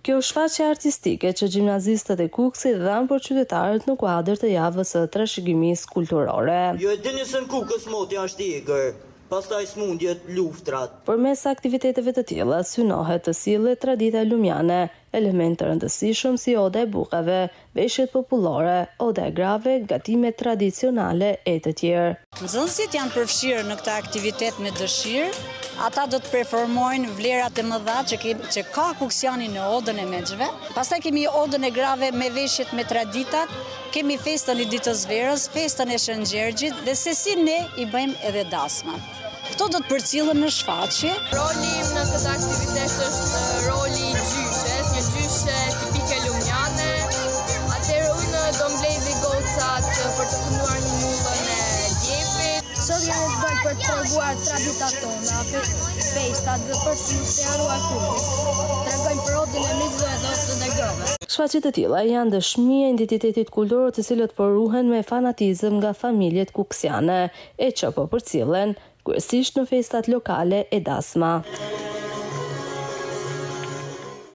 Kjo shfaqje artistike që gjimnazistët e Kukësit dhanë për qytetarët në kuadër të javës së trashëgimisë kulturore. Jo e dini se në Kukës moti është egër, pastaj smundjet, luftrat. Përmes aktiviteteve të tilla synohet të sillet tradita lumiane, elementë të rëndësishëm si oda e bukave, veshjet popullore, oda e grave, gatimet tradicionale e të tjerë. Nxënësit janë përfshirë në këtë aktivitet me dëshirë. Ata do të performojnë vlerat e mëdha që ka Kuksiani në odën e mexhve. Pastaj kemi odën e grave me veshjet me traditat, kemi festën e ditës verës, festën e Shën Gjergjit dhe se si ne i bëjmë edhe dasma. Këto do të përcillen në shfaqje. Roli im në këtë aktivitet është roli i gjyshes, një gjyshe tipike lumjane. Atëherë unë do mblej dhe gocat për të kënduar një mullën e djepit. Sot jemi të bëjmë për të treguar traditat tona, festat dhe për të shtruar publik. Tregojmë për odën e mizëve dhe odën e grave. Shfaqjet e tilla janë dëshmi e identitetit kulturor të cilët porruhen me fanatizëm nga familjet kuksiane, e që po përcillen kryesisht në festat lokale e dasma.